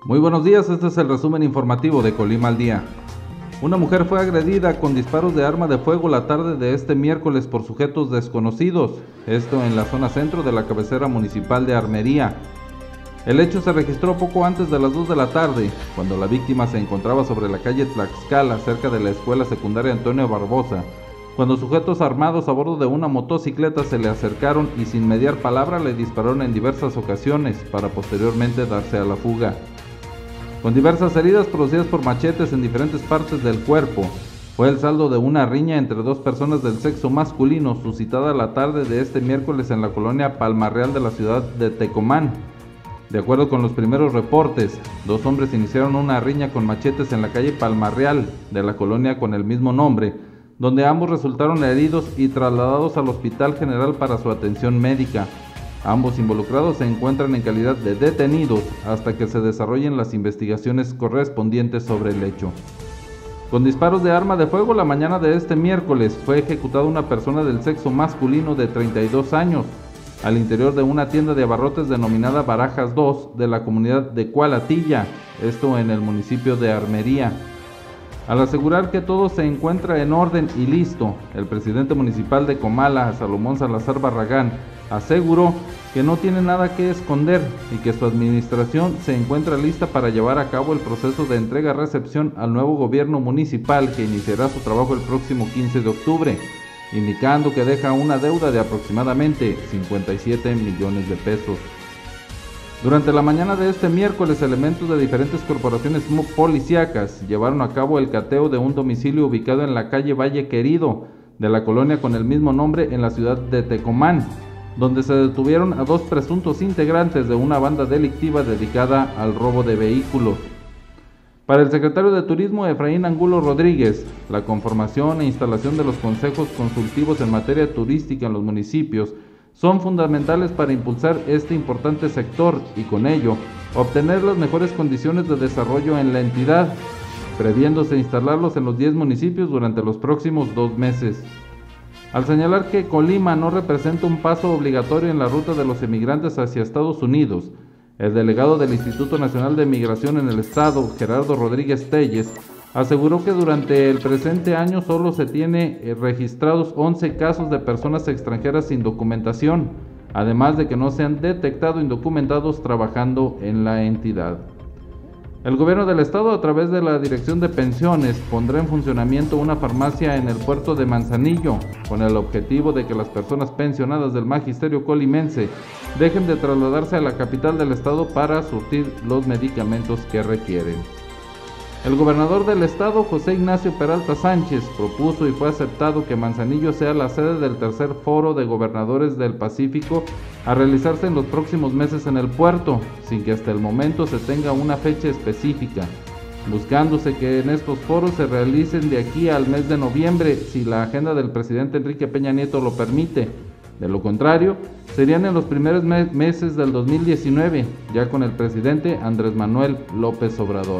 Muy buenos días, este es el resumen informativo de Colima al Día. Una mujer fue agredida con disparos de arma de fuego la tarde de este miércoles por sujetos desconocidos, esto en la zona centro de la cabecera municipal de Armería. El hecho se registró poco antes de las 2 de la tarde, cuando la víctima se encontraba sobre la calle Tlaxcala, cerca de la escuela secundaria Antonio Barbosa, cuando sujetos armados a bordo de una motocicleta se le acercaron y sin mediar palabra le dispararon en diversas ocasiones para posteriormente darse a la fuga. Con diversas heridas producidas por machetes en diferentes partes del cuerpo, fue el saldo de una riña entre dos personas del sexo masculino suscitada la tarde de este miércoles en la colonia Palmarreal de la ciudad de Tecomán. De acuerdo con los primeros reportes, dos hombres iniciaron una riña con machetes en la calle Palmarreal de la colonia con el mismo nombre, donde ambos resultaron heridos y trasladados al Hospital General para su atención médica. Ambos involucrados se encuentran en calidad de detenidos hasta que se desarrollen las investigaciones correspondientes sobre el hecho. Con disparos de arma de fuego, la mañana de este miércoles fue ejecutada una persona del sexo masculino de 32 años al interior de una tienda de abarrotes denominada Barajas 2 de la comunidad de Cualatilla, esto en el municipio de Armería. Al asegurar que todo se encuentra en orden y listo, el presidente municipal de Comala, Salomón Salazar Barragán, aseguró que no tiene nada que esconder y que su administración se encuentra lista para llevar a cabo el proceso de entrega-recepción al nuevo gobierno municipal que iniciará su trabajo el próximo 15 de octubre, indicando que deja una deuda de aproximadamente 57 millones de pesos. Durante la mañana de este miércoles, elementos de diferentes corporaciones policíacas llevaron a cabo el cateo de un domicilio ubicado en la calle Valle Querido, de la colonia con el mismo nombre en la ciudad de Tecomán, donde se detuvieron a dos presuntos integrantes de una banda delictiva dedicada al robo de vehículos. Para el secretario de Turismo, Efraín Angulo Rodríguez, la conformación e instalación de los consejos consultivos en materia turística en los municipios son fundamentales para impulsar este importante sector y con ello obtener las mejores condiciones de desarrollo en la entidad, previéndose instalarlos en los 10 municipios durante los próximos 2 meses. Al señalar que Colima no representa un paso obligatorio en la ruta de los emigrantes hacia Estados Unidos, el delegado del Instituto Nacional de Migración en el estado, Gerardo Rodríguez Telles, aseguró que durante el presente año solo se tiene registrados 11 casos de personas extranjeras sin documentación, además de que no se han detectado indocumentados trabajando en la entidad. El gobierno del estado, a través de la Dirección de Pensiones, pondrá en funcionamiento una farmacia en el puerto de Manzanillo, con el objetivo de que las personas pensionadas del magisterio colimense dejen de trasladarse a la capital del estado para surtir los medicamentos que requieren. El gobernador del estado, José Ignacio Peralta Sánchez, propuso y fue aceptado que Manzanillo sea la sede del tercer foro de gobernadores del Pacífico a realizarse en los próximos meses en el puerto, sin que hasta el momento se tenga una fecha específica, buscándose que en estos foros se realicen de aquí al mes de noviembre si la agenda del presidente Enrique Peña Nieto lo permite. De lo contrario, serían en los primeros meses del 2019, ya con el presidente Andrés Manuel López Obrador.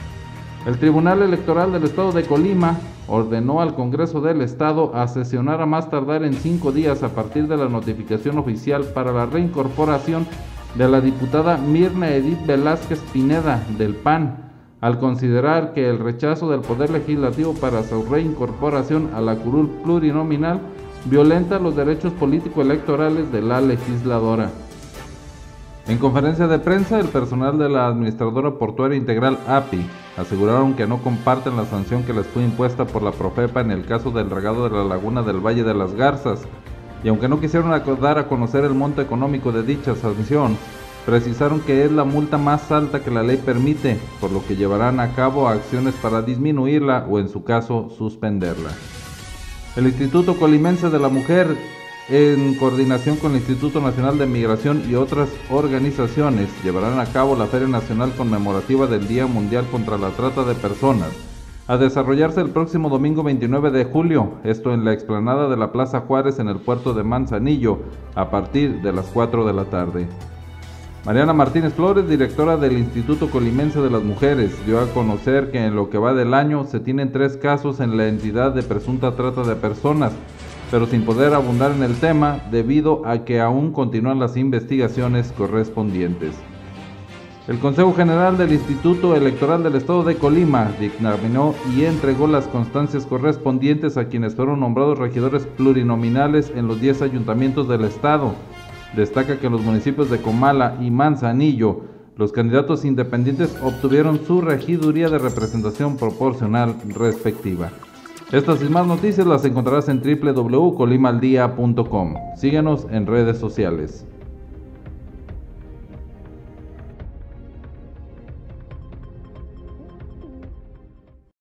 El Tribunal Electoral del Estado de Colima ordenó al Congreso del Estado a sesionar a más tardar en 5 días a partir de la notificación oficial para la reincorporación de la diputada Mirna Edith Velázquez Pineda del PAN, al considerar que el rechazo del Poder Legislativo para su reincorporación a la curul plurinominal violenta los derechos político-electorales de la legisladora. En conferencia de prensa, el personal de la Administradora Portuaria Integral API aseguraron que no comparten la sanción que les fue impuesta por la Profepa en el caso del dragado de la laguna del Valle de las Garzas, y aunque no quisieron dar a conocer el monto económico de dicha sanción, precisaron que es la multa más alta que la ley permite, por lo que llevarán a cabo acciones para disminuirla o en su caso suspenderla. El Instituto Colimense de la Mujer, en coordinación con el Instituto Nacional de Migración y otras organizaciones, llevarán a cabo la Feria Nacional Conmemorativa del Día Mundial contra la Trata de Personas, a desarrollarse el próximo domingo 29 de julio, esto en la explanada de la Plaza Juárez en el puerto de Manzanillo, a partir de las 4 de la tarde. Mariana Martínez Flores, directora del Instituto Colimense de las Mujeres, dio a conocer que en lo que va del año se tienen 3 casos en la entidad de presunta trata de personas, pero sin poder abundar en el tema debido a que aún continúan las investigaciones correspondientes. El Consejo General del Instituto Electoral del Estado de Colima dictaminó y entregó las constancias correspondientes a quienes fueron nombrados regidores plurinominales en los 10 ayuntamientos del estado. Destaca que en los municipios de Comala y Manzanillo, los candidatos independientes obtuvieron su regiduría de representación proporcional respectiva. Estas y más noticias las encontrarás en www.colimaldia.com. Síguenos en redes sociales.